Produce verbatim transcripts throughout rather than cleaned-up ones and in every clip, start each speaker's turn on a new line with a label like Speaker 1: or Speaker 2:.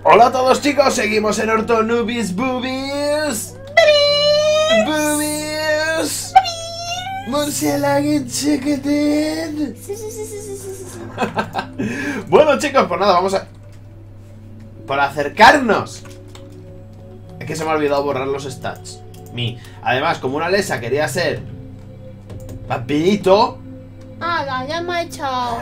Speaker 1: Hola a todos, chicos, seguimos en Orto Nubis Boobies. Boobies. Murciélago chiquitín.
Speaker 2: Sí, sí, sí, sí, sí, sí, sí.
Speaker 1: Bueno, chicos, pues nada, vamos a... Por acercarnos. Es que se me ha olvidado borrar los stats. Mi. Además, como una Alexa quería ser rapidito.
Speaker 2: Ah, ya me ha echado.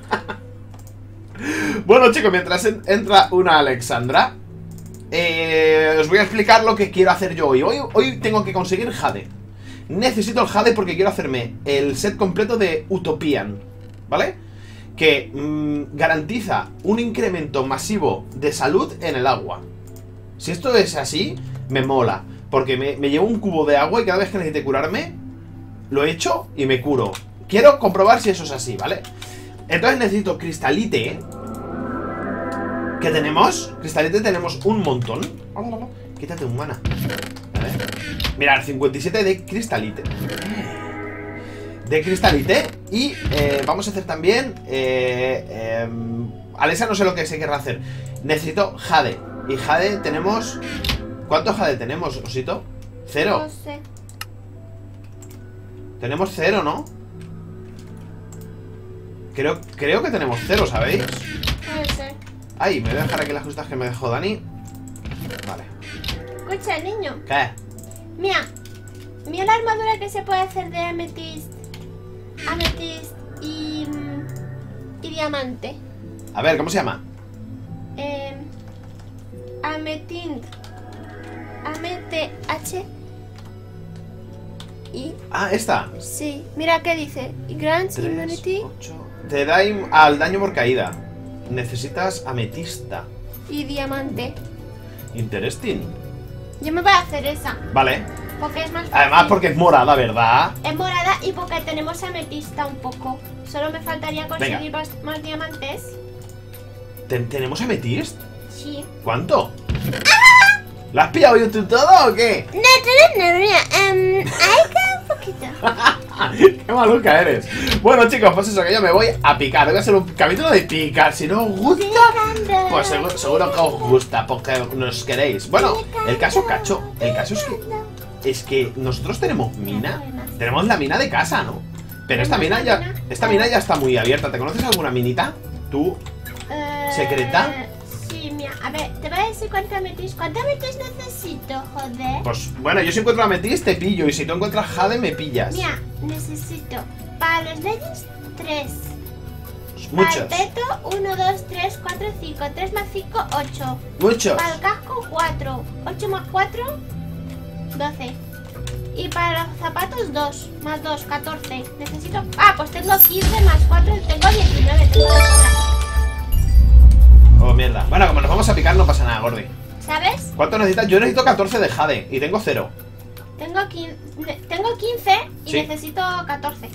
Speaker 1: Bueno, chicos, mientras en entra una Alexandra, eh, os voy a explicar lo que quiero hacer yo hoy. Hoy, hoy tengo que conseguir Jade. Necesito el Jade porque quiero hacerme el set completo de Utopian, ¿vale? Que mmm, garantiza un incremento masivo de salud en el agua. Si esto es así, me mola. Porque me, me llevo un cubo de agua y cada vez que necesite curarme, lo echo y me curo. Quiero comprobar si eso es así, ¿vale? Entonces necesito cristalite. ¿Qué tenemos? Cristalite tenemos un montón. Quítate un mana. A ver. Mirad, cincuenta y siete de cristalite. De cristalite. Y eh, vamos a hacer también eh, eh, Alexa no sé lo que se querrá hacer. Necesito Jade. Y Jade tenemos... ¿Cuánto Jade tenemos, Osito? Cero.
Speaker 2: No sé.
Speaker 1: Tenemos cero, ¿no? Creo, creo que tenemos cero, ¿sabéis?
Speaker 2: Puede ser.
Speaker 1: Ay, me voy a dejar aquí las justas que me dejó Dani. Vale.
Speaker 2: Escucha, niño.
Speaker 1: ¿Qué?
Speaker 2: Mira. Mira la armadura que se puede hacer de ametist. Ametist y... Y diamante.
Speaker 1: A ver, ¿cómo se llama?
Speaker 2: Eh, ametint. Amete H. Y...
Speaker 1: Ah, esta.
Speaker 2: Sí. Mira qué dice. Grants
Speaker 1: tres,
Speaker 2: Immunity
Speaker 1: ocho. Te da im- al daño por caída. Necesitas ametista.
Speaker 2: y diamante.
Speaker 1: Interesting.
Speaker 2: Yo me voy a hacer esa.
Speaker 1: Vale.
Speaker 2: Porque es más fácil.
Speaker 1: Además porque es morada, ¿verdad?
Speaker 2: Es morada y porque tenemos ametista un poco. Solo me faltaría conseguir más, más diamantes.
Speaker 1: ¿Ten- ¿Tenemos ametist?
Speaker 2: Sí.
Speaker 1: ¿Cuánto? ¿La has pillado YouTube todo o qué?
Speaker 2: No, no, no, no. Um, hay que un poquito.
Speaker 1: ¡Qué maluca eres! Bueno, chicos, pues eso, que yo me voy a picar. Voy a hacer un capítulo de picar. Si no os gusta,
Speaker 2: Picando.
Speaker 1: pues seguro, seguro que os gusta, porque nos queréis. Bueno, el caso, cacho, el caso es que es que nosotros tenemos mina. Tenemos la mina de casa, ¿no? Pero esta mina ya, esta mina ya está muy abierta. ¿Te conoces alguna minita? ¿Tú?
Speaker 2: Eh,
Speaker 1: ¿Secreta?
Speaker 2: Sí, mira. A ver, te voy a decir cuánto ametist. ¿Cuánto ametist necesito, joder?
Speaker 1: Pues bueno, yo si encuentro ametist te pillo. Y si tú encuentras jade me pillas.
Speaker 2: Mira, necesito para los legends tres.
Speaker 1: Muchos.
Speaker 2: Para el peto uno, dos, tres, cuatro, cinco. tres más cinco, ocho.
Speaker 1: Muchos.
Speaker 2: Para el casco cuatro. ocho más cuatro, doce. Y para los zapatos dos. Más dos, catorce. Necesito... Ah, pues tengo quince más cuatro. Tengo diecinueve. Tengo de sobra.
Speaker 1: Oh, mierda. Bueno, como nos vamos a picar no pasa nada, Gordi.
Speaker 2: ¿Sabes?
Speaker 1: ¿Cuánto necesitas? Yo necesito catorce de jade y tengo cero.
Speaker 2: Tengo, quince, tengo quince y
Speaker 1: Sí.
Speaker 2: necesito catorce.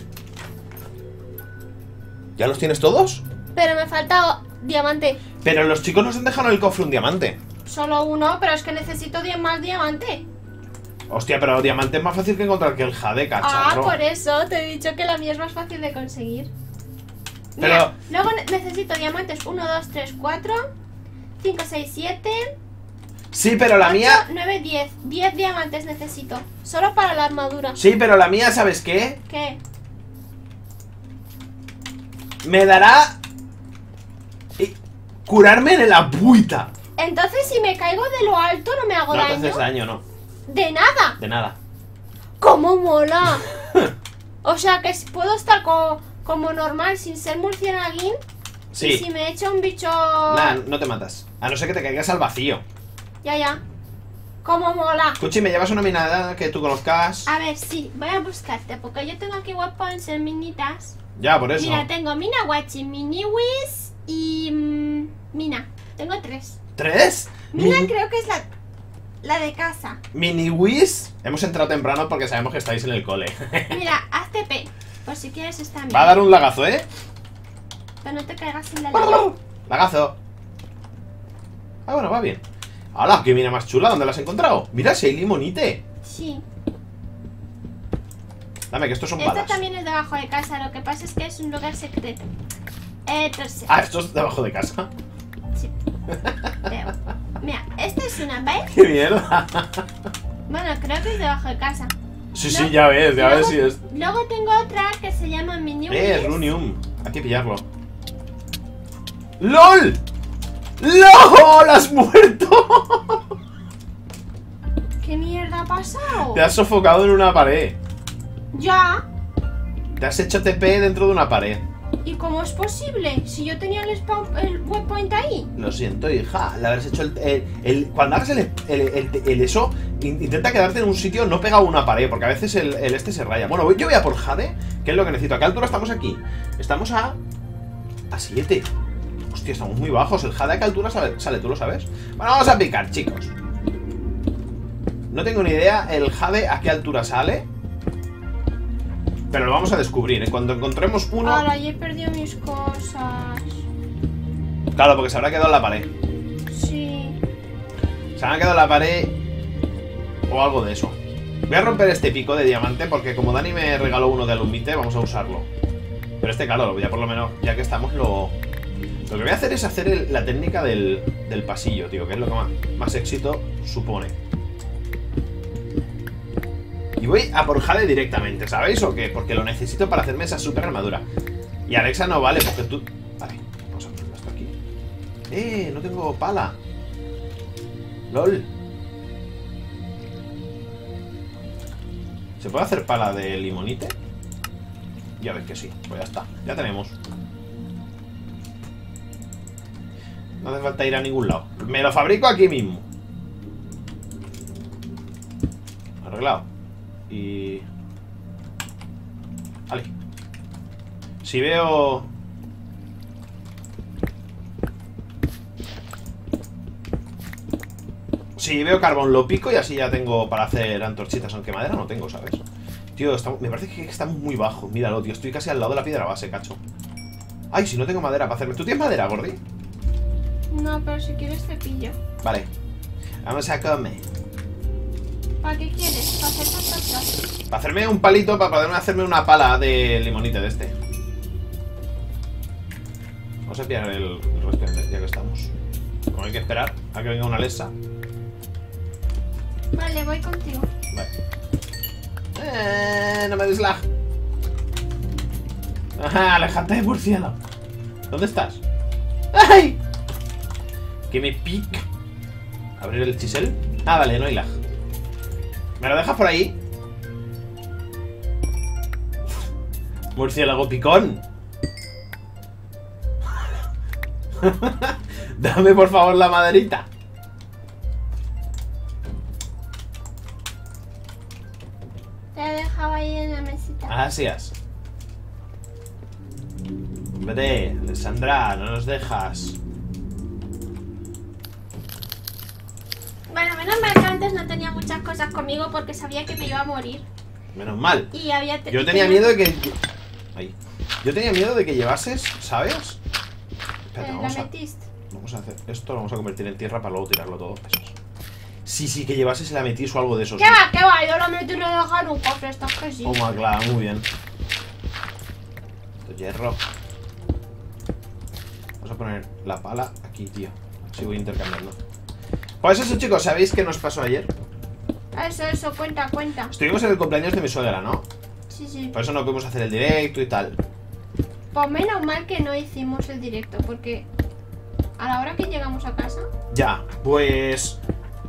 Speaker 1: ¿Ya los tienes todos?
Speaker 2: Pero me falta diamante.
Speaker 1: Pero los chicos nos han dejado en el cofre un diamante.
Speaker 2: Solo uno, pero es que necesito diez más diamante.
Speaker 1: Hostia, pero diamante es más fácil que encontrar que el jade,
Speaker 2: Ah,
Speaker 1: cacharro.
Speaker 2: por eso te he dicho que la mía es más fácil de conseguir.
Speaker 1: Pero-
Speaker 2: Mira, luego ne- necesito diamantes uno, dos, tres, cuatro, cinco, seis, siete,
Speaker 1: Sí, pero la
Speaker 2: ocho,
Speaker 1: mía...
Speaker 2: nueve, diez. diez diamantes necesito. Solo para la armadura.
Speaker 1: Sí, pero la mía, ¿sabes qué?
Speaker 2: ¿Qué?
Speaker 1: Me dará... y- curarme en la buita.
Speaker 2: Entonces si me caigo de lo alto no me hago
Speaker 1: No te
Speaker 2: daño.
Speaker 1: haces daño, no.
Speaker 2: De nada.
Speaker 1: De nada.
Speaker 2: ¡Cómo mola! O sea que puedo estar co- como normal sin ser murciélaguín.
Speaker 1: Sí.
Speaker 2: Y si me echa un bicho...
Speaker 1: Nah, no te matas. A no ser que te caigas al vacío.
Speaker 2: Ya, ya. ¡Cómo mola!
Speaker 1: Cuchi, ¿me llevas una minada que tú conozcas?
Speaker 2: A ver, sí, voy a buscarte, porque yo tengo aquí weapons en minitas.
Speaker 1: Ya, por eso.
Speaker 2: Mira, tengo Mina Wachi, Mini Whiz y... mm, Mina. Tengo tres.
Speaker 1: ¿Tres?
Speaker 2: Mina
Speaker 1: Min-
Speaker 2: creo que es la, la de casa.
Speaker 1: Mini Whiz. Hemos entrado temprano porque sabemos que estáis en el cole.
Speaker 2: Mira, haz T P, por si quieres esta
Speaker 1: Va a dar un lagazo, ¿eh?
Speaker 2: Pero no te caigas en la lava.
Speaker 1: Lagazo. Ah, bueno, va bien. ¡Hala! ¡Qué mina más chula! ¿Dónde la has encontrado? Mira, si hay limonite.
Speaker 2: Sí.
Speaker 1: Dame, que estos son
Speaker 2: Esta
Speaker 1: balas.
Speaker 2: también es debajo de casa, lo que pasa es que es un lugar secreto. Eh, tercero.
Speaker 1: Ah, esto es debajo de casa.
Speaker 2: Sí. Veo. es una, ¿ves?
Speaker 1: ¡Qué mierda!
Speaker 2: Bueno, creo que es debajo de casa.
Speaker 1: Sí,
Speaker 2: No,
Speaker 1: sí, ya ves, ya
Speaker 2: luego,
Speaker 1: ves si es...
Speaker 2: Luego tengo otra que se llama Minium.
Speaker 1: Eh, Runium. Hay que pillarlo. ¡LOL! ¡LOL! ¡Has muerto!
Speaker 2: ¿Qué mierda ha pasado?
Speaker 1: Te has sofocado en una pared.
Speaker 2: Ya.
Speaker 1: Te has hecho T P dentro de una pared.
Speaker 2: ¿Y cómo es posible? Si yo tenía el spawn, el waypoint ahí.
Speaker 1: Lo siento, hija. Le habrás hecho el... el, el cuando hagas el, el, el, el eso, in, intenta quedarte en un sitio no pegado a una pared, porque a veces el, el este se raya. Bueno, yo voy a por Jade, que es lo que necesito. ¿A qué altura estamos aquí? Estamos a... a siete. Hostia, estamos muy bajos. ¿El Jade a qué altura sale? sale? ¿Tú lo sabes? Bueno, vamos a picar, chicos. No tengo ni idea el Jade a qué altura sale, pero lo vamos a descubrir, ¿eh? Cuando encontremos uno...
Speaker 2: Ahora, ya he perdido mis cosas.
Speaker 1: Claro, porque se habrá quedado en la pared.
Speaker 2: Sí.
Speaker 1: Se habrá quedado en la pared o algo de eso. Voy a romper este pico de diamante porque como Dani me regaló uno de alumite, vamos a usarlo. Pero este, claro, ya por lo menos, ya que estamos, lo... Lo que voy a hacer es hacer el, la técnica del, del pasillo, tío, que es lo que más, más éxito supone. Y voy a por Jade directamente, ¿sabéis o qué? Porque lo necesito para hacerme esa super armadura. Y Alexa no vale, porque tú... Vale, vamos a poner esto aquí. ¡Eh! No tengo pala. ¡Lol! ¿Se puede hacer pala de limonite? Ya ves que sí, pues ya está, ya tenemos. No hace falta ir a ningún lado. Me lo fabrico aquí mismo. Arreglado. Y... Vale. Si veo... Si veo carbón lo pico y así ya tengo para hacer antorchitas. Aunque madera no tengo, ¿sabes? Tío, estamos... me parece que estamos muy bajos. Míralo, tío, estoy casi al lado de la piedra base, cacho. Ay, si no tengo madera para hacerme... ¿Tú tienes madera, Gordi?
Speaker 2: No, pero si quieres te pillo.
Speaker 1: Vale. Vamos a comer.
Speaker 2: ¿Para qué quieres? ¿Para hacer patatas?
Speaker 1: Para hacerme un palito, para poderme hacerme una pala de limonite de este. Vamos a pillar el, el resto ya que estamos. Como hay que esperar a que venga una lesa.
Speaker 2: Vale, voy contigo.
Speaker 1: Vale. Eh, no me des lag. Ajá, alejate de murciélago. ¿Dónde estás? ¡Ay! Que me pica. ¿Abrir el chisel? Ah, vale, no hay lag. ¿Me lo dejas por ahí? Murciélago picón. Dame por favor la maderita.
Speaker 2: Te he dejado ahí en la mesita.
Speaker 1: Gracias. Hombre, Alessandra, no nos dejas.
Speaker 2: Bueno, menos mal que antes no tenía muchas cosas conmigo porque sabía que me iba a morir.
Speaker 1: Menos mal.
Speaker 2: Y había...
Speaker 1: Yo tenía miedo de que... Ahí. Yo tenía miedo de que llevases, ¿sabes? Espérate,
Speaker 2: Eh,
Speaker 1: vamos
Speaker 2: la
Speaker 1: a...
Speaker 2: metiste.
Speaker 1: Vamos a hacer esto, lo vamos a convertir en tierra para luego tirarlo todo. Eso es. Sí, sí, que llevases el ametis o algo de esos.
Speaker 2: ¿Qué va? ¿Qué va? Yo lo metí y lo dejé en un cofre. Esto es que sí.
Speaker 1: Toma, claro, muy bien. Esto es hierro. Vamos a poner la pala aquí, tío. Así voy intercambiando. Pues eso, chicos, ¿sabéis qué nos pasó ayer?
Speaker 2: Eso, eso, cuenta, cuenta.
Speaker 1: Estuvimos en el cumpleaños de mi suegra, ¿no?
Speaker 2: Sí, sí.
Speaker 1: Por eso no pudimos hacer el directo y tal.
Speaker 2: Pues menos mal que no hicimos el directo, porque a la hora que llegamos a casa...
Speaker 1: Ya, pues...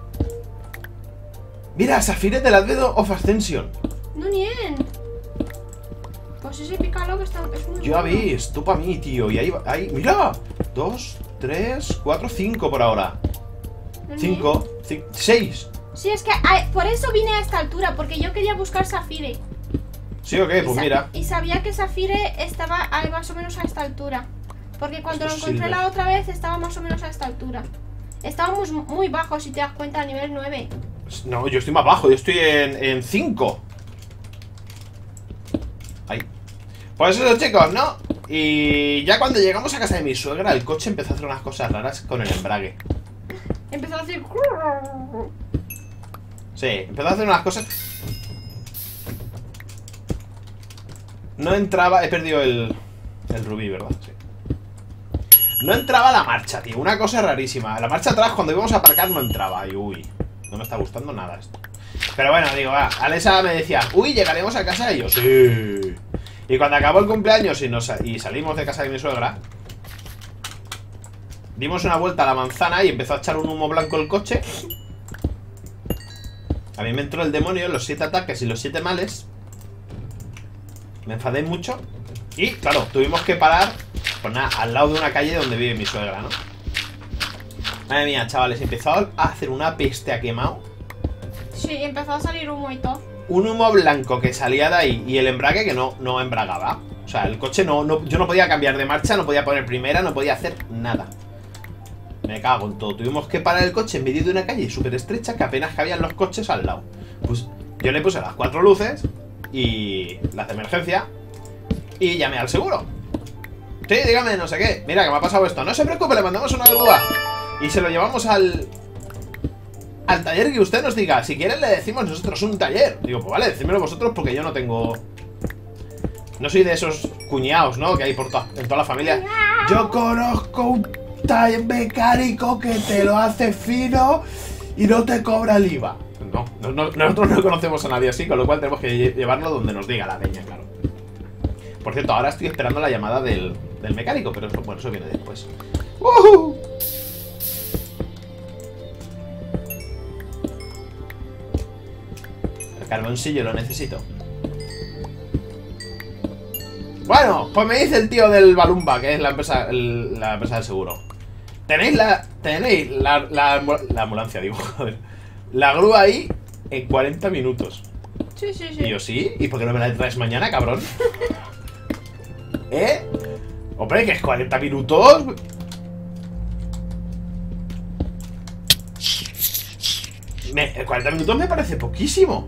Speaker 1: Mira, Sapphire del Albedo of Ascension.
Speaker 2: No, bien. Pues ese picalo que está... Es muy
Speaker 1: Ya
Speaker 2: bueno.
Speaker 1: ves, tú para mí, tío. Y ahí, va- ahí, mira. Dos, tres, cuatro, cinco por ahora.
Speaker 2: No,
Speaker 1: Cinco, ci- seis.
Speaker 2: Sí, es que ay, por eso vine a esta altura, porque yo quería buscar Sapphire.
Speaker 1: Sí, ok,
Speaker 2: Y
Speaker 1: pues
Speaker 2: sa-
Speaker 1: mira.
Speaker 2: Y sabía que Sapphire estaba ahí más o menos a esta altura. Porque cuando
Speaker 1: Esto
Speaker 2: lo
Speaker 1: es
Speaker 2: encontré
Speaker 1: silver.
Speaker 2: la otra vez estaba más o menos a esta altura. Estábamos muy bajos, si te das cuenta, a nivel nueve.
Speaker 1: No, yo estoy más bajo, yo estoy en, en cinco. Ahí. Pues eso, chicos, ¿no? Y ya cuando llegamos a casa de mi suegra, el coche empezó a hacer unas cosas raras con el embrague.
Speaker 2: Empezó a decir...
Speaker 1: Sí, empezó a hacer unas cosas. No entraba, he perdido el, el rubí, ¿verdad? Sí. No entraba la marcha, tío. Una cosa rarísima. La marcha atrás, cuando íbamos a aparcar, no entraba. Y uy, no me está gustando nada esto. Pero bueno, digo, va. Alexa me decía, uy, llegaremos a casa. Y yo, sí. Y cuando acabó el cumpleaños y, nos, y salimos de casa de mi suegra, dimos una vuelta a la manzana y empezó a echar un humo blanco el coche. A mí me entró el demonio, los siete ataques y los siete males. Me enfadé mucho. Y, claro, tuvimos que parar, pues nada, al lado de una calle donde vive mi suegra, ¿no? Madre mía, chavales, empezó a hacer una peste a quemado.
Speaker 2: Sí, empezó a salir humo y todo.
Speaker 1: Un humo blanco que salía de ahí y el embrague que no, no embragaba. O sea, el coche no, no... Yo no podía cambiar de marcha, no podía poner primera, no podía hacer nada. Me cago en todo. Tuvimos que parar el coche en medio de una calle súper estrecha que apenas cabían los coches al lado. Pues yo le puse las cuatro luces y las de emergencia y llamé al seguro. Sí, dígame, no sé qué. Mira, que me ha pasado esto. No se preocupe, le mandamos una grúa y se lo llevamos al... al taller que usted nos diga. Si quieren le decimos nosotros un taller. Digo, pues vale, decídmelo vosotros porque yo no tengo... No soy de esos cuñados, ¿no? Que hay por to en toda la familia. Yo conozco un taller mecánico que te lo hace fino y no te cobra el I V A. No, no, no, nosotros no conocemos a nadie así, con lo cual tenemos que llevarlo donde nos diga la peña, claro. Por cierto, ahora estoy esperando la llamada del, del mecánico, pero eso, bueno, eso viene después. ¡Uh! El carboncillo lo necesito. Bueno, pues me dice el tío del Balumba, que es la empresa, el, la empresa del seguro. Tenéis la... Tenéis la, la, la ambulancia, digo, joder. La grúa ahí en cuarenta minutos.
Speaker 2: Sí, sí, sí.
Speaker 1: Y yo, sí. ¿Y por qué no me la traes mañana, cabrón? ¿Eh? Hombre, que es cuarenta minutos. Me, cuarenta minutos me parece poquísimo.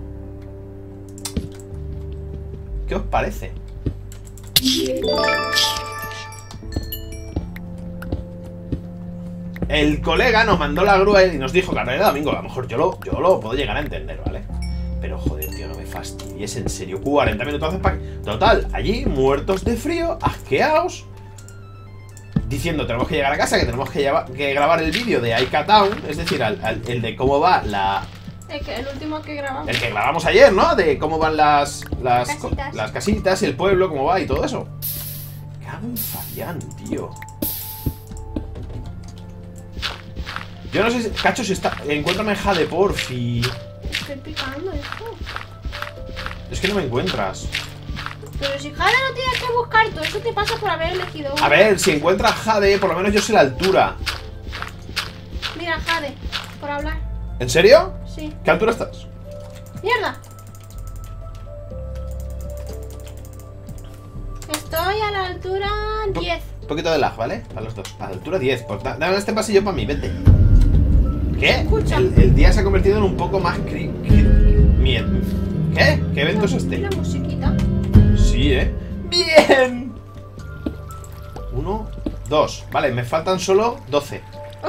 Speaker 1: ¿Qué os parece? El colega nos mandó la grúa y nos dijo que a raíz de domingo, a lo mejor yo lo, yo lo puedo llegar a entender, ¿vale? Pero joder, tío, no me fastidies, en serio, cuarenta minutos para... Total, allí, muertos de frío, asqueados, diciendo, tenemos que llegar a casa, que tenemos que, llevar, que grabar el vídeo de Ica Town, es decir, al, al, el de cómo va la...
Speaker 2: El, que, el último que grabamos.
Speaker 1: El que grabamos ayer, ¿no? De cómo van las... Las
Speaker 2: casitas,
Speaker 1: las casitas el pueblo, cómo va y todo eso. Cago en Fabián, tío. Yo no sé, si, cacho, si está... Encuéntrame Jade, porfi.
Speaker 2: Estoy picando esto.
Speaker 1: Es que no me encuentras.
Speaker 2: Pero si Jade no tienes que buscar, todo eso te pasa por haber elegido uno.
Speaker 1: A ver, si encuentras Jade, por lo menos yo sé la altura.
Speaker 2: Mira, Jade, por hablar.
Speaker 1: ¿En serio?
Speaker 2: Sí.
Speaker 1: ¿Qué altura estás?
Speaker 2: ¡Mierda! Estoy a la altura diez.
Speaker 1: Un poquito de lag, ¿vale? Para los dos. A la altura diez. Pues da, dame este pasillo para mí, vete. ¿Qué?
Speaker 2: Escucha.
Speaker 1: El, el día se ha convertido en un poco más cri... cri- miedo. ¿Qué? ¿Qué evento es este?
Speaker 2: ¿La musiquita?
Speaker 1: Sí, ¿eh? ¡Bien! Uno, dos. Vale, me faltan solo doce.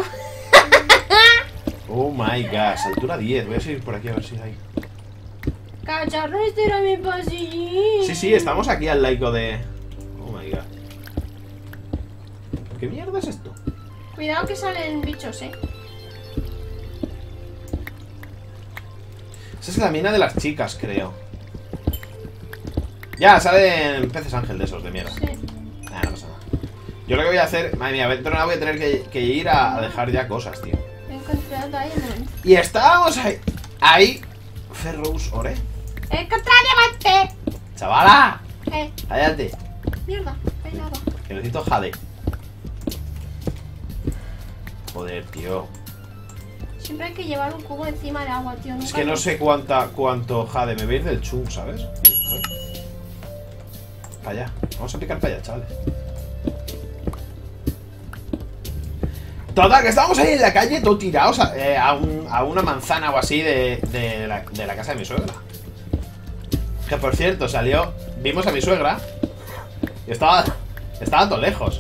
Speaker 1: Oh my gosh, altura diez. Voy a seguir por aquí a ver si hay.
Speaker 2: Cacharro, este era mi pasillín.
Speaker 1: Sí, sí, estamos aquí al laico de... Oh my god. ¿Qué mierda es esto?
Speaker 2: Cuidado que salen bichos, eh.
Speaker 1: Esa es la mina de las chicas, creo. Ya, salen peces ángel de esos, de mierda.
Speaker 2: Sí.
Speaker 1: Nah, no pasa nada. Yo lo que voy a hacer... Madre mía, dentro de nada voy a tener que, que ir a, a dejar ya cosas, tío.
Speaker 2: Encontré a Diamond.
Speaker 1: Y estábamos ahí... Ahí... Ferrous Ore.
Speaker 2: ¡Encontré a Diamante!
Speaker 1: ¡Chavala!
Speaker 2: Eh,
Speaker 1: Cállate.
Speaker 2: mierda, hay lava.
Speaker 1: Que necesito jade. Joder, tío.
Speaker 2: Siempre hay que llevar un cubo encima del agua, tío.
Speaker 1: Es
Speaker 2: Nunca
Speaker 1: que no
Speaker 2: lo-
Speaker 1: sé cuánta, cuánto jade. Me voy a ir del chung, ¿sabes? A ver. Para allá. Vamos a picar para allá, chavales. Total, que estábamos ahí en la calle, todo tirados a, eh, a, un, a una manzana o así de, de, la, de la casa de mi suegra. Que por cierto, salió... Vimos a mi suegra y estaba... Estaba todo lejos.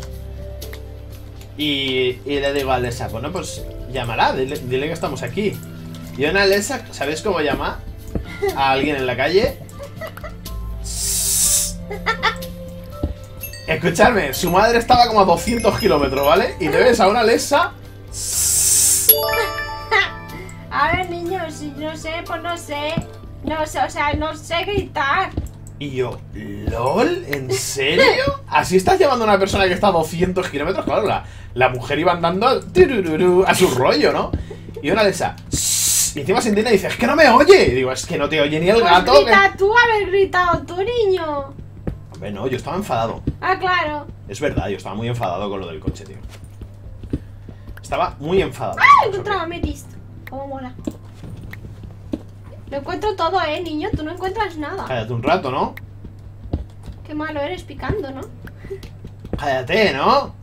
Speaker 1: Y, y le digo a Alexa, bueno, pues llámala, dile, dile que estamos aquí. Y una Alexa, ¿sabéis cómo llama a alguien en la calle? Escuchadme, su madre estaba como a doscientos kilómetros, ¿vale? Y te ves a una Alexa.
Speaker 2: A ver, niños, si no sé, pues no sé. No sé, o sea, no sé gritar.
Speaker 1: Y yo, ¿lol? ¿En serio? ¿Así estás llevando a una persona que está a doscientos kilómetros? Claro, la, la mujer iba andando a, a su rollo, ¿no? Y una Alexa. Y encima se entiende y dice, es que no me oye. Y digo, es que no te oye ni el
Speaker 2: Pues
Speaker 1: gato.
Speaker 2: grita
Speaker 1: que...
Speaker 2: tú, haber gritado tú, niño.
Speaker 1: Hombre, no, yo estaba enfadado.
Speaker 2: Ah, claro.
Speaker 1: Es verdad, yo estaba muy enfadado con lo del coche, tío. Estaba muy enfadado.
Speaker 2: ¡Ah! He encontrado Amethyst. Cómo mola. Lo encuentro todo, eh, niño. Tú no encuentras nada.
Speaker 1: Cállate un rato, ¿no?
Speaker 2: Qué malo eres picando, ¿no?
Speaker 1: Cállate, ¿no?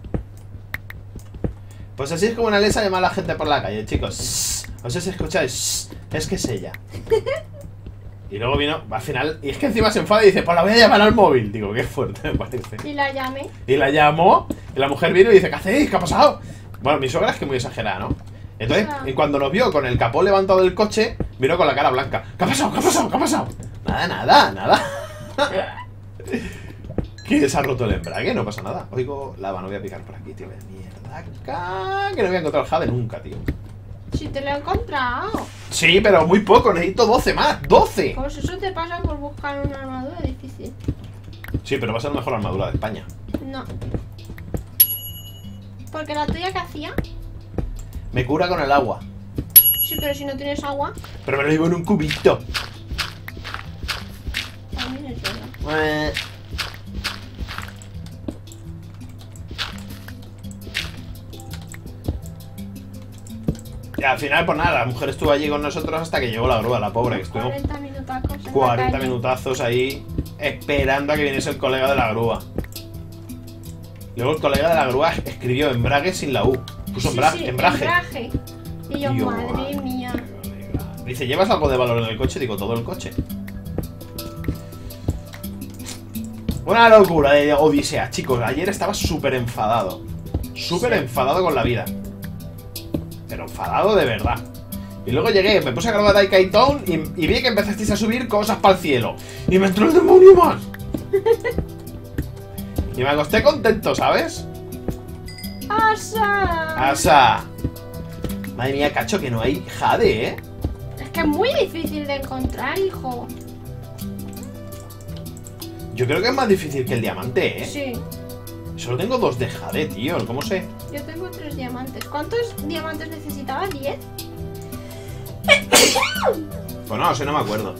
Speaker 1: Pues así es como una Alexa llama a la gente por la calle, chicos. No sé si escucháis. Es que es ella. Y luego vino, al final, y es que encima se enfada y dice, pues la voy a llamar al móvil. Digo, qué fuerte me parece.
Speaker 2: Y la llamé.
Speaker 1: Y la llamó, y la mujer vino y dice, ¿qué hacéis? ¿Qué ha pasado? Bueno, mi suegra es que muy exagerada, ¿no? Entonces,
Speaker 2: Ah.
Speaker 1: y cuando nos vio con el capó levantado del coche, vino con la cara blanca. ¿Qué ha pasado? ¿Qué ha pasado? ¿Qué ha pasado? Nada, nada, nada. Que se ha roto el embrague, no pasa nada. Oigo, lava, no voy a picar por aquí, tío. De mierda, acá, que no voy a encontrar el Jade nunca, tío.
Speaker 2: Si te lo he encontrado.
Speaker 1: Sí, pero muy poco, necesito doce más, doce.
Speaker 2: Pues eso te pasa por buscar una armadura difícil.
Speaker 1: Sí, pero va a ser la mejor armadura de España.
Speaker 2: No. Porque la tuya, ¿qué hacía?
Speaker 1: Me cura con el agua.
Speaker 2: Sí, pero si no tienes agua,
Speaker 1: Pero me lo llevo en un cubito.
Speaker 2: también es verdad.
Speaker 1: Eh. Y al final, pues nada, la mujer estuvo allí con nosotros hasta que llegó la grúa, la pobre, que estuvimos
Speaker 2: cuarenta minutacos en la
Speaker 1: cuarenta
Speaker 2: calle.
Speaker 1: minutazos ahí esperando a que viniese el colega de la grúa. Luego el colega de la grúa escribió embrague sin la U. Puso
Speaker 2: Sí,
Speaker 1: embra-
Speaker 2: sí,
Speaker 1: embrague.
Speaker 2: embrague. Y yo,
Speaker 1: Tío,
Speaker 2: madre mía.
Speaker 1: Dice, ¿llevas algo de valor en el coche? Digo, todo el coche. Una locura de odisea, chicos. Ayer estaba súper enfadado. Súper
Speaker 2: Sí.
Speaker 1: enfadado con la vida. Pero enfadado de verdad. Y luego llegué, me puse a grabar Daikai Town y, y vi que empezasteis a subir cosas para el cielo. Y me entró el demonio más. Y me acosté contento, ¿sabes?
Speaker 2: ¡Asa!
Speaker 1: Asa. Madre mía, cacho, que no hay Jade, ¿eh?
Speaker 2: Es que es muy difícil de encontrar, hijo.
Speaker 1: Yo creo que es más difícil que el diamante, ¿eh?
Speaker 2: Sí.
Speaker 1: Solo tengo dos de Jade, tío. ¿Cómo sé?
Speaker 2: Yo tengo tres diamantes. ¿Cuántos diamantes necesitaba? ¿Diez?
Speaker 1: Pues no, sé, no me acuerdo.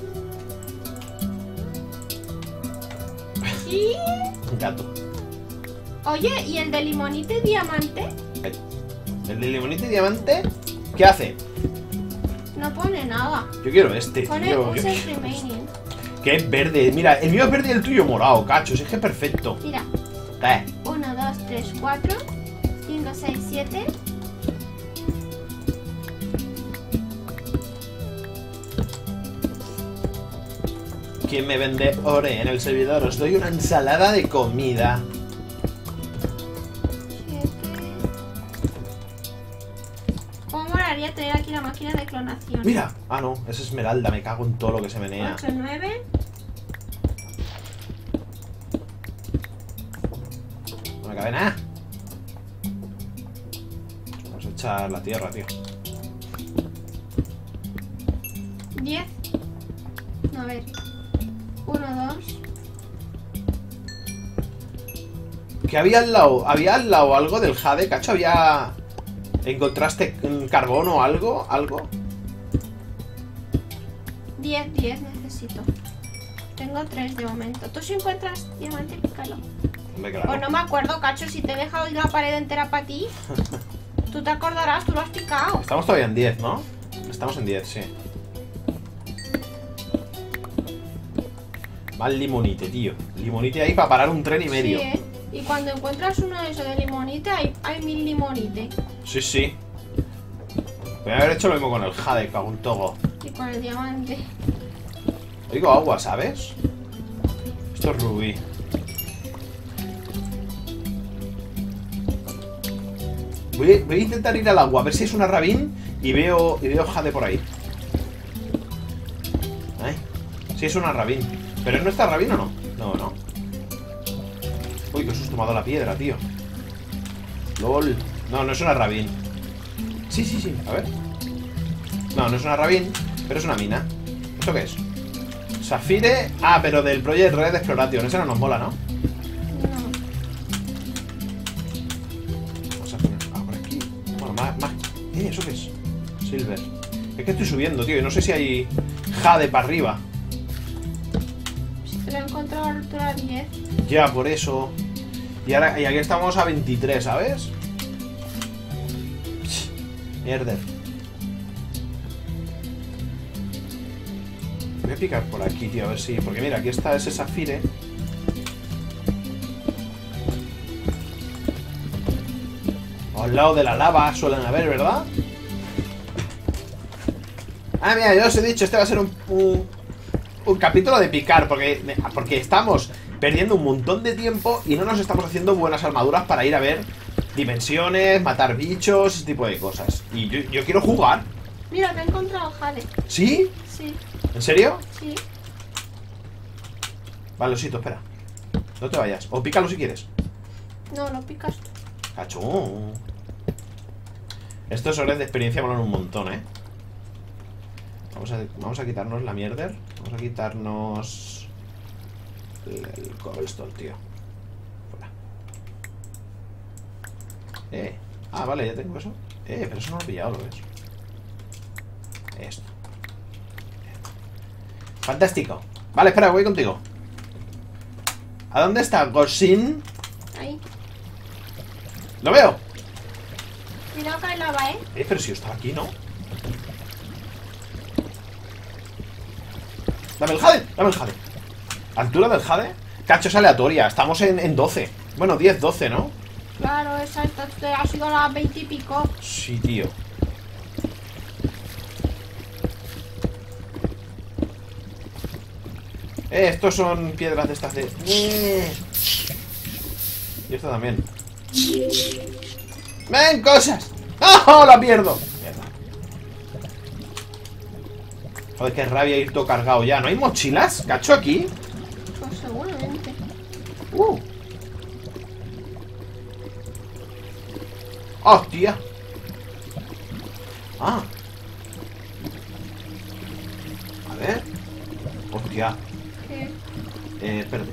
Speaker 2: Sí.
Speaker 1: Un gato.
Speaker 2: Oye, ¿y el de limonite diamante?
Speaker 1: El de limonite y diamante, ¿qué hace?
Speaker 2: No pone nada.
Speaker 1: Yo quiero este,
Speaker 2: Pone
Speaker 1: tío.
Speaker 2: un
Speaker 1: Que,
Speaker 2: set remaining.
Speaker 1: que es verde. Mira, el mío es verde y el tuyo morado, cacho. Si es que es perfecto.
Speaker 2: Mira.
Speaker 1: ¿Qué?
Speaker 2: uno, dos, tres, cuatro, cinco, seis, siete.
Speaker 1: ¿Quién me vende ore en el servidor? Os doy una ensalada de comida.
Speaker 2: ¿Cómo molaría tener aquí la máquina de clonación?
Speaker 1: Mira. Ah, no. Es esmeralda. Me cago en todo lo que se menea.
Speaker 2: ocho, nueve.
Speaker 1: No me cabe nada. Vamos a echar la tierra, tío.
Speaker 2: diez. No, a ver. uno, dos.
Speaker 1: Que había al lado, había al lado algo del Jade, cacho, había... ¿Encontraste un carbón o algo? ¿Algo?
Speaker 2: diez, diez necesito. Tengo tres de momento. ¿Tú si encuentras diamante, pícalo?
Speaker 1: Hombre, claro.
Speaker 2: Pues no me acuerdo, cacho, si te he dejado la pared entera para ti. Tú te acordarás, tú lo has picado.
Speaker 1: Estamos todavía en diez, ¿no? Estamos en diez, sí. Va el limonite, tío. Limonite ahí para parar un tren y medio.
Speaker 2: Sí, ¿eh? Y cuando encuentras uno de esos de limonite, hay, hay mil limonite.
Speaker 1: Sí, sí. Voy a haber hecho lo mismo con el Jade, cago en todo.
Speaker 2: Y con el diamante.
Speaker 1: Oigo agua, ¿sabes? Esto es rubí. Voy a, voy a intentar ir al agua, a ver si es una rabín y veo, y veo Jade por ahí. ¿Eh? Si es una rabín. ¿Pero no está rabín o no? No, no. Uy, qué susto me ha dado la piedra, tío. LOL. No, no es una rabín. Sí, sí, sí, a ver. No, no es una rabín, pero es una mina. ¿Esto qué es? Zafire. Ah, pero del Project Red Exploration. Ese no nos mola, ¿no?
Speaker 2: No.
Speaker 1: Vamos a poner. Ah, por aquí. Bueno, más, más. Eh, ¿eso qué es? Silver. Es que estoy subiendo, tío, y no sé si hay jade para arriba.
Speaker 2: Si te lo he encontrado a la altura diez.
Speaker 1: Ya, por eso. Y ahora, y aquí estamos a veintitrés, ¿sabes? Mierda. Voy a picar por aquí, tío, a ver si... Porque mira, aquí está ese zafire. Al lado de la lava suelen haber, ¿verdad? Ah, mira, yo os he dicho, este va a ser un, un, un capítulo de picar, porque, porque estamos perdiendo un montón de tiempo y no nos estamos haciendo buenas armaduras para ir a ver dimensiones, matar bichos, ese tipo de cosas. Y yo, yo quiero jugar.
Speaker 2: Mira, te he encontrado jade.
Speaker 1: ¿Sí?
Speaker 2: Sí,
Speaker 1: ¿En serio?
Speaker 2: sí.
Speaker 1: Vale, Osito, espera. No te vayas. O pícalo si quieres.
Speaker 2: No, lo picas tú.
Speaker 1: Cachón. Estos horas de experiencia molan un montón, ¿eh? Vamos a, vamos a quitarnos la mierda. Vamos a quitarnos el, el cobblestone, tío. Fuera. Eh. Ah, vale, ya tengo eso. Eh, pero eso no lo he pillado, ¿lo ves? Esto. Fantástico. Vale, espera, voy contigo. ¿A dónde está Gosin?
Speaker 2: Ahí.
Speaker 1: ¡Lo veo!
Speaker 2: Cuidado que hay lava, ¿eh?
Speaker 1: Eh, pero si yo estaba aquí, ¿no? Dame el jade, dame el jade. ¿Altura del jade? Cacho, es aleatoria. Estamos en, en doce. Bueno, diez, doce, ¿no?
Speaker 2: Claro, exacto. Ha sido a las veinte y pico.
Speaker 1: Sí, tío. Eh, estos son piedras de estas de... Y esto también. ¡Ven, cosas! ¡Oh, la pierdo! Mierda. Joder, qué rabia ir todo cargado ya. ¿No hay mochilas? ¿Cacho aquí?
Speaker 2: Pues seguramente.
Speaker 1: Uh. ¡Hostia! Ah. A ver. Hostia.
Speaker 2: ¿Qué?
Speaker 1: Eh, espérate.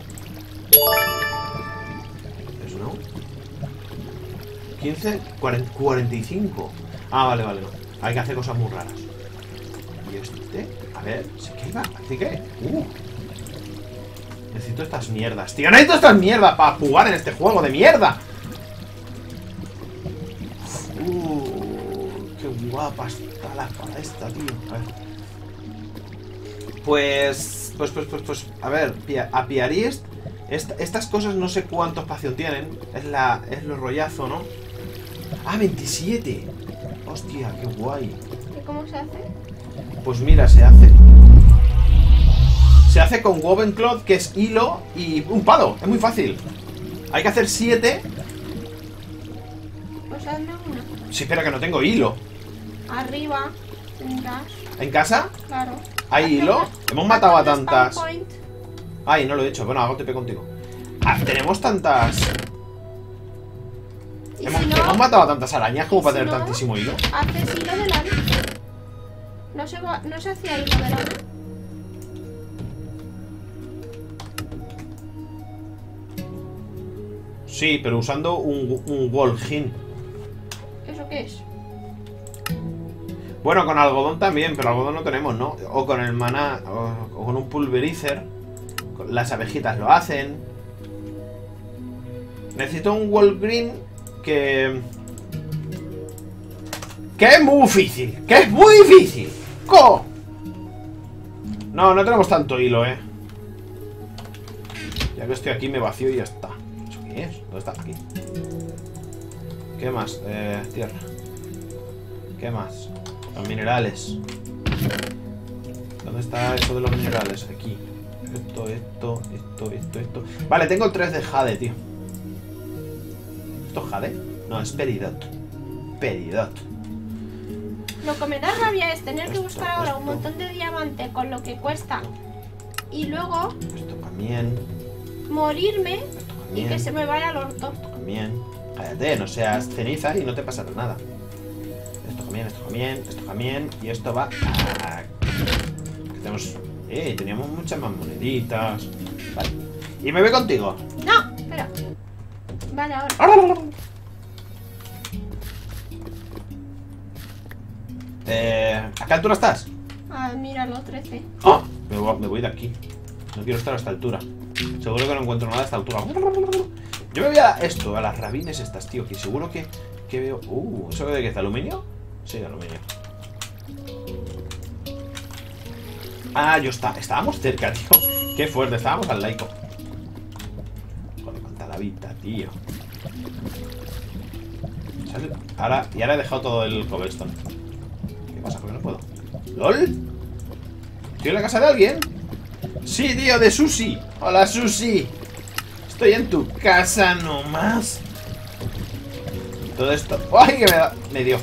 Speaker 1: Eso no. quince, cuarenta, cuarenta y cinco. Ah, vale, vale, no. Hay que hacer cosas muy raras. Y este, a ver, ¿sí que iba? ¿Sí que? Uh. Necesito estas mierdas, tío. Necesito estas mierdas para jugar en este juego de mierda. Uh, qué guapa está la espada esta, tío. A ver. Pues, pues, pues, pues, pues, a ver, a Piarist, esta, estas cosas no sé cuánto espacio tienen. Es la, es lo rollazo, ¿no? Ah, veintisiete. Hostia, qué guay.
Speaker 2: ¿Y cómo se hace?
Speaker 1: Pues mira, se hace Se hace con woven cloth, que es hilo y un palo. Es muy fácil. Hay que hacer siete.
Speaker 2: Pues hazme una.
Speaker 1: Sí, espera, que no tengo hilo.
Speaker 2: Arriba tendrás.
Speaker 1: ¿En casa?
Speaker 2: Claro.
Speaker 1: ¿Hay
Speaker 2: Hazme
Speaker 1: hilo?
Speaker 2: una.
Speaker 1: Hemos matado a
Speaker 2: Hazme un
Speaker 1: tantas.
Speaker 2: spawn point.
Speaker 1: Ay, no lo he hecho. Bueno, hago T P contigo. Ah, tenemos tantas.
Speaker 2: Y
Speaker 1: Hemos,
Speaker 2: si no,
Speaker 1: hemos matado a tantas arañas como
Speaker 2: y
Speaker 1: para
Speaker 2: si
Speaker 1: tener
Speaker 2: no,
Speaker 1: tantísimo hilo.
Speaker 2: haces hilo de lana. No se, va, no se hacía hilo de lana.
Speaker 1: Sí, pero usando un, un Wolfin.
Speaker 2: ¿Eso qué es?
Speaker 1: Bueno, con algodón también, pero algodón no tenemos, ¿no? O con el maná, o, o con un pulverizer. Las abejitas lo hacen. Necesito un wall green que... Que es muy difícil. Que es muy difícil. ¡Co! No, no tenemos tanto hilo, ¿eh? Ya que estoy aquí me vacío y ya está. ¿Eso qué es? ¿Dónde está? Aquí. ¿Qué más? Eh, tierra. ¿Qué más? Los minerales. ¿Dónde está eso de los minerales? Aquí. Esto, esto, esto, esto, esto. Vale, tengo tres de jade, tío. ¿Esto es jade? No, es peridot. Peridot.
Speaker 2: Lo que me da rabia es tener que
Speaker 1: Esto,
Speaker 2: buscar ahora
Speaker 1: esto.
Speaker 2: un montón de diamante con lo que cuesta. Y luego
Speaker 1: Esto también.
Speaker 2: morirme
Speaker 1: Esto También.
Speaker 2: Y que se me vaya al orto.
Speaker 1: También. Cállate, no seas ceniza y no te pasará nada. Esto también, esto también, esto también. Y esto va a... Tenemos... Eh, teníamos muchas más moneditas. Vale. Y me voy contigo.
Speaker 2: No, espera. Vale, ahora.
Speaker 1: Eh, ¿a qué altura estás?
Speaker 2: Ah, míralo, trece.
Speaker 1: Oh, me, voy, me voy de aquí. No quiero estar a esta altura. Seguro que no encuentro nada a esta altura. Yo me voy a esto, a las rabines estas, tío. Que seguro que, que veo... Uh, ¿eso de qué es? ¿De aluminio? Sí, de aluminio. Ah, yo está, estábamos cerca, tío. Qué fuerte, estábamos al laico. Joder, cuánta lavita, tío. ¿Sabes? Ahora, y ahora he dejado todo el cobblestone. ¿Qué pasa? ¿Por qué no puedo? ¿Lol? ¿Estoy en la casa de alguien? Sí, tío, de Susi. Hola, Susi. Estoy en tu casa nomás. Todo esto... ¡Ay, que me da! Me dio.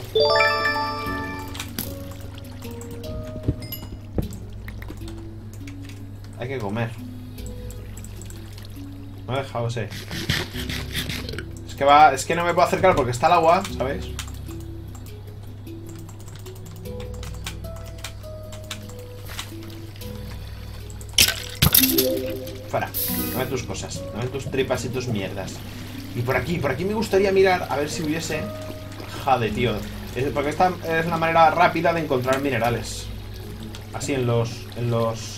Speaker 1: Hay que comer. Me ha dejado ese. Es que va... Es que no me puedo acercar porque está el agua, ¿sabes? Fuera. Dame tus cosas. Dame tus tripas y tus mierdas. Y por aquí, por aquí me gustaría mirar a ver si hubiese... Jade, tío. Es porque esta es la manera rápida de encontrar minerales. Así en los... En los...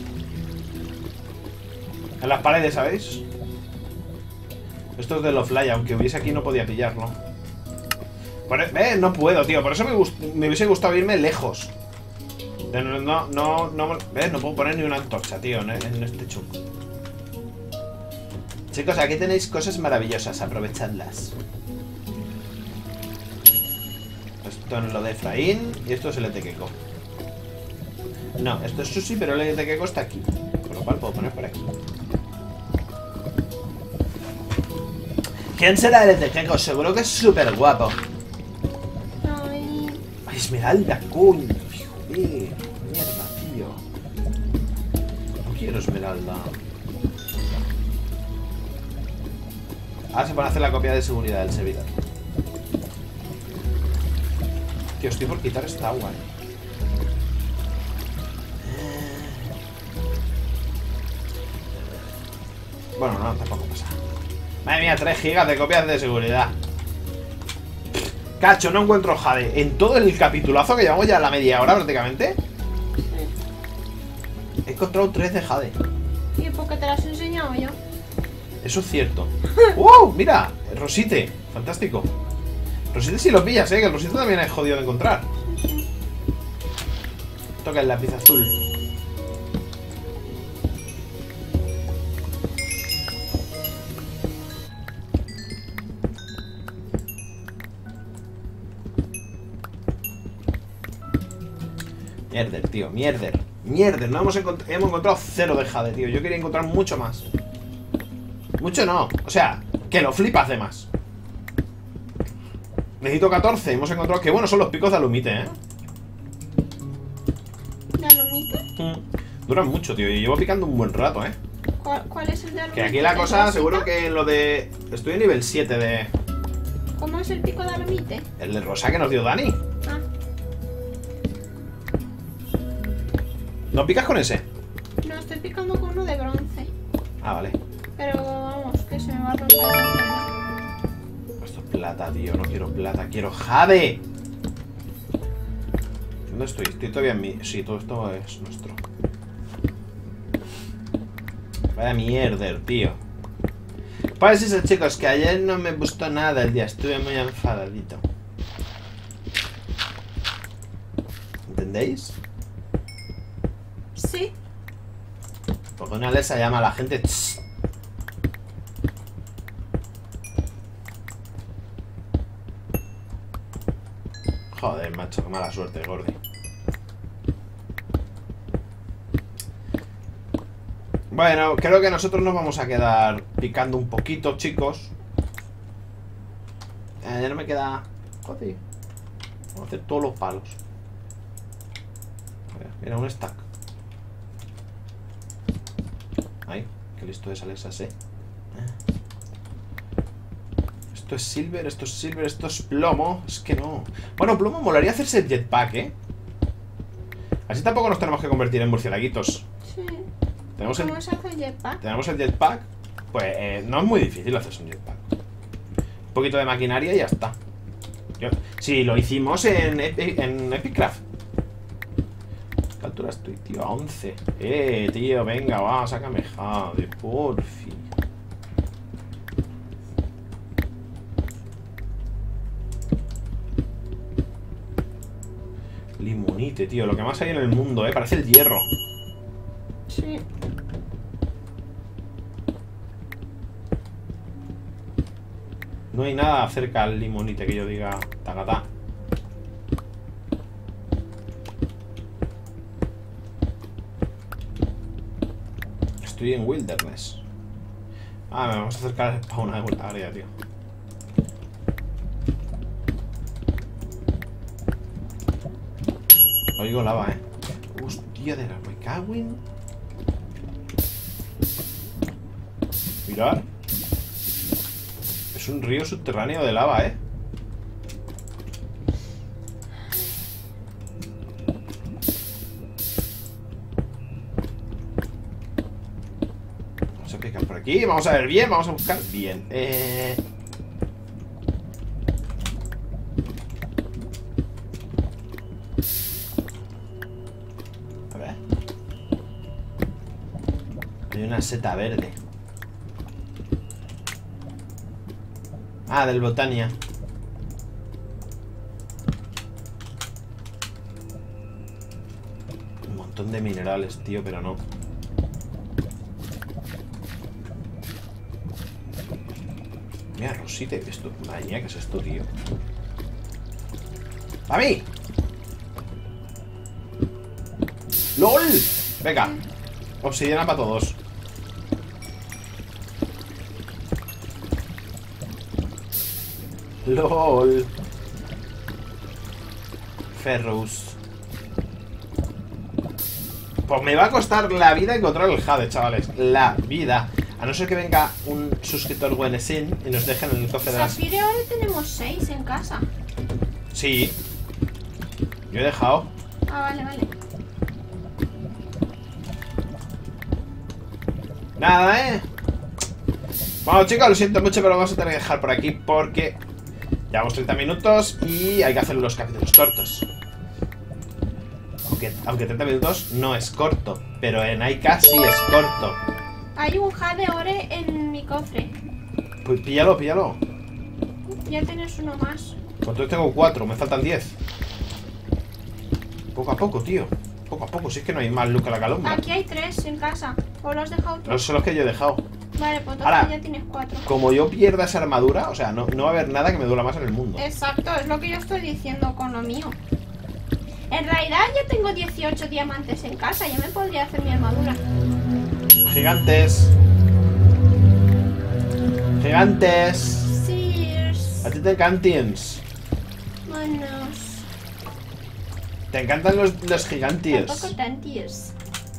Speaker 1: En las paredes, ¿sabéis? Esto es de lo fly, aunque hubiese aquí no podía pillarlo. Por, eh, no puedo, tío. Por eso me, gust me hubiese gustado irme lejos. No, no, no, no, no, eh, no puedo poner ni una antorcha, tío, en, en este chungo. Chicos, aquí tenéis cosas maravillosas, aprovechadlas. Esto es lo de Efraín y esto es el Etequeco. No, esto es Susi, pero el Etequeco está aquí. Con lo cual puedo poner por aquí. ¿Quién será el Etequeco? Seguro que es súper guapo.
Speaker 2: Ay.
Speaker 1: Ay, Esmeralda, coño. Joder, mierda, tío. No quiero Esmeralda. Ahora se pone a hacer la copia de seguridad del servidor. Tío, estoy por quitar esta agua, eh. Bueno, no, tampoco pasa. Madre mía, tres gigas de copias de seguridad. Cacho, no encuentro jade. En todo el capitulazo que llevamos ya a la media hora prácticamente, he encontrado tres de jade.
Speaker 2: ¿Y por qué te las he enseñado yo?
Speaker 1: Eso es cierto. ¡Wow! Mira, el Rosite. Fantástico. Rosite si lo pillas, eh. Que el Rosite también es jodido de encontrar. Toca el lápiz azul. Mierder, tío, mierder. Mierder, no hemos, encont hemos encontrado cero de jade, tío. Yo quería encontrar mucho más. Mucho no, o sea, que lo flipas de más. Necesito catorce, hemos encontrado... Que bueno son los picos de alumite, ¿eh?
Speaker 2: ¿De alumite?
Speaker 1: Mm. Duran mucho, tío, y llevo picando un buen rato, ¿eh?
Speaker 2: ¿Cuál, cuál es el de alumite?
Speaker 1: Que aquí la cosa,
Speaker 2: ¿Rosita?
Speaker 1: seguro que en lo de... Estoy en nivel siete de...
Speaker 2: ¿Cómo es el pico de alumite?
Speaker 1: El de rosa que nos dio Dani.
Speaker 2: Ah,
Speaker 1: ¿No picas con ese?
Speaker 2: no, estoy picando con uno de bronce.
Speaker 1: Ah, vale.
Speaker 2: Pero vamos, que se me va a romper la mierda.
Speaker 1: Esto es plata, tío, no quiero plata, quiero jade. ¿Dónde estoy? Estoy todavía en mi... Sí, todo esto es nuestro. Vaya mierder, tío. Pues eso, chicos, que ayer no me gustó nada el día. Estuve muy enfadadito. ¿Entendéis?
Speaker 2: Sí.
Speaker 1: Porque una Alexa llama a la gente... Tss. Joder, macho, qué mala suerte, Gordi. Bueno, creo que nosotros nos vamos a quedar picando un poquito, chicos. Eh, ya no me queda... Joder. Vamos a hacer todos los palos. Mira, un stack. Ahí, qué listo es Alexa, ¿eh? Esto es silver, esto es silver, esto es plomo. Es que no. Bueno, plomo molaría hacerse el jetpack, ¿eh? Así tampoco nos tenemos que convertir en murciélaguitos.
Speaker 2: Sí.
Speaker 1: ¿Tenemos
Speaker 2: ¿Cómo
Speaker 1: el,
Speaker 2: se hace el jetpack?
Speaker 1: tenemos el jetpack? Pues eh, no es muy difícil hacerse un jetpack. Un poquito de maquinaria y ya está. Yo, sí, lo hicimos en, Epi, en Epicraft. ¿Qué altura estoy, tío? A once. Eh, tío, venga, va, sácame jade, porfi. Limonite, tío, lo que más hay en el mundo, eh. Parece el hierro.
Speaker 2: Sí.
Speaker 1: No hay nada cerca al limonite que yo diga tacatá. Estoy en Wilderness. Ah, me vamos a acercar a una área, tío. Oigo lava, eh. Hostia de la Wicawin. Mirad. Es un río subterráneo de lava, eh. Vamos a picar por aquí. Vamos a ver bien. Vamos a buscar bien. Eh... A ver. Hay una seta verde. Ah, del Botania. Un montón de minerales, tío, pero no. Mira, Rosite, esto. Madre mía, ¿qué es esto, tío? ¡A mí! ¡Lol! Venga. Obsidiana para todos. LOL. Ferrous. Pues me va a costar la vida encontrar el jade, chavales. La vida. A no ser que venga un suscriptor Wenesin y nos dejen en el cofre de las...
Speaker 2: Zafiro ahora tenemos seis en casa.
Speaker 1: Sí. Yo he dejado.
Speaker 2: Ah, vale, vale.
Speaker 1: Nada, ¿eh? Bueno, chicos, lo siento mucho, pero vamos a tener que dejar por aquí porque... Llevamos treinta minutos y hay que hacer los capítulos cortos. Aunque, aunque treinta minutos no es corto, pero en Aika sí es corto.
Speaker 2: Hay un jade ore en mi cofre.
Speaker 1: Pues píllalo, píllalo.
Speaker 2: Ya tienes uno más.
Speaker 1: Pues entonces tengo cuatro, me faltan diez. Poco a poco, tío. Poco a poco, si es que no hay más luz que la calumbre.
Speaker 2: Aquí hay tres en casa. ¿O lo has dejado tú?
Speaker 1: Esos son los que yo he dejado.
Speaker 2: Vale, pues entonces
Speaker 1: Ahora,
Speaker 2: ya tienes cuatro.
Speaker 1: Como yo pierda esa armadura, o sea, no, no va a haber nada que me duela más en el mundo.
Speaker 2: Exacto, es lo que yo estoy diciendo con lo mío. En realidad ya tengo dieciocho diamantes en casa. Ya me podría hacer mi armadura.
Speaker 1: Gigantes. Gigantes.
Speaker 2: Sears.
Speaker 1: A ti te encantians.
Speaker 2: Manos.
Speaker 1: Te encantan los, los gigantes.
Speaker 2: Tampoco tantiers.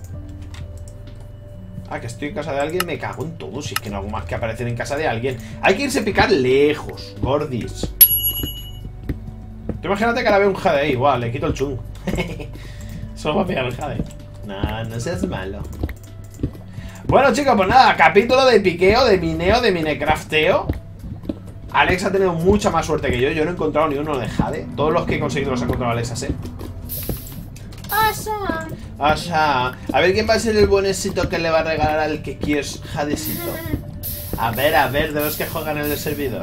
Speaker 1: Ah, que estoy en casa de alguien, me cago en todo. Si es que no hago más que aparecer en casa de alguien. Hay que irse a picar lejos, gordis. Tú imagínate que ahora veo un jade ahí, igual, le quito el chung. Solo va a pegar el jade. No, no seas malo. Bueno, chicos, pues nada, capítulo de piqueo, de mineo, de minecrafteo. Alex ha tenido mucha más suerte que yo. Yo no he encontrado ni uno de jade. Todos los que he conseguido los ha encontrado Alex, ¿eh?
Speaker 2: Awesome.
Speaker 1: O sea, a ver quién va a ser el buenesito que le va a regalar al que quieres jadecito. A ver, a ver, de los que juegan en el servidor.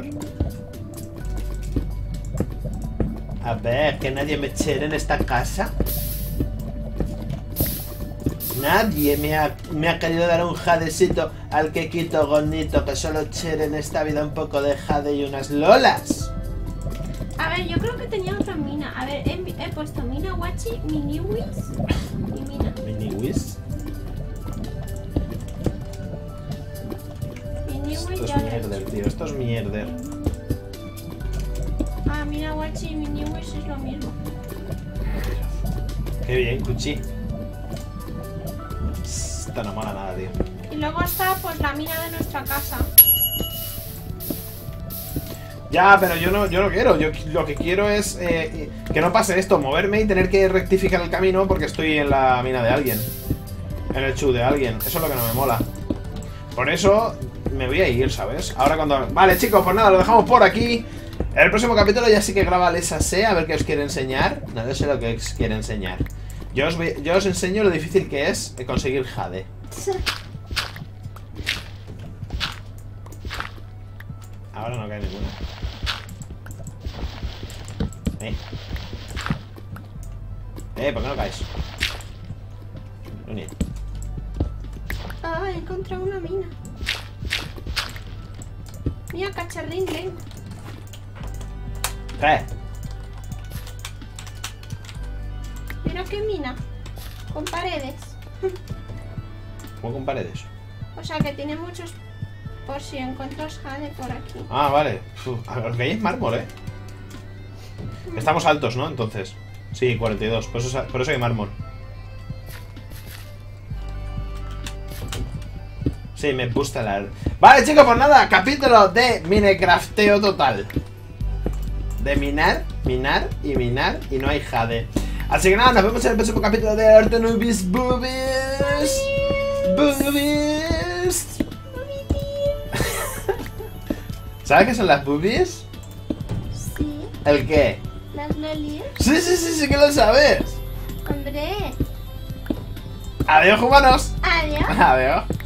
Speaker 1: A ver, que nadie me chere en esta casa. Nadie me ha, me ha querido dar un jadecito al que quito bonito, que solo chere en esta vida un poco de jade y unas lolas.
Speaker 2: A ver, yo creo que tenía otra mina. A ver, he, he puesto mina Wachi, Miniwis y mina.
Speaker 1: Miniwis.
Speaker 2: Miniwis
Speaker 1: Esto es
Speaker 2: ya lo he
Speaker 1: mierder,
Speaker 2: hecho.
Speaker 1: tío, esto es mierder.
Speaker 2: Ah, mina Wachi y Miniwis es lo mismo.
Speaker 1: Qué bien, Cuchi. Esto no mola nada, tío.
Speaker 2: Y luego está pues la mina de nuestra casa.
Speaker 1: Ya, pero yo no, yo no quiero. Yo lo que quiero es eh, que no pase esto, moverme y tener que rectificar el camino porque estoy en la mina de alguien. En el chu de alguien. Eso es lo que no me mola. Por eso me voy a ir, ¿sabes? Ahora cuando... Vale, chicos, pues nada, lo dejamos por aquí. En el próximo capítulo ya sí que graba Lesa C, a ver qué os quiere enseñar. No, no sé lo que os quiere enseñar. Yo os, voy, yo os enseño lo difícil que es conseguir jade. Ahora no cae ninguna. Eh. Eh, ¿por qué no caes? Unir.
Speaker 2: Ah, he encontrado una mina. Mira, cacharrín, ven.
Speaker 1: ¿Qué?
Speaker 2: Mira qué mina. Con paredes.
Speaker 1: ¿Cómo con paredes?
Speaker 2: O sea que tiene muchos... Por si encuentras jade por aquí.
Speaker 1: Ah, vale. Uf, a ver, que hay es mármol, ¿eh? Estamos altos, ¿no? Entonces. Sí, cuarenta y dos. Por eso, por eso hay mármol. Sí, me gusta la... Vale, chicos, pues nada. Capítulo de Minecrafteo total. De minar, minar y minar. Y no hay jade. Así que nada, nos vemos en el próximo capítulo de Artenubis Boobies. Boobies. ¿Sabes qué son las boobies?
Speaker 2: Sí.
Speaker 1: ¿El qué?
Speaker 2: Las lolis.
Speaker 1: Sí, sí, sí, sí que lo sabes.
Speaker 2: Hombre.
Speaker 1: Adiós, humanos.
Speaker 2: Adiós.
Speaker 1: Adiós.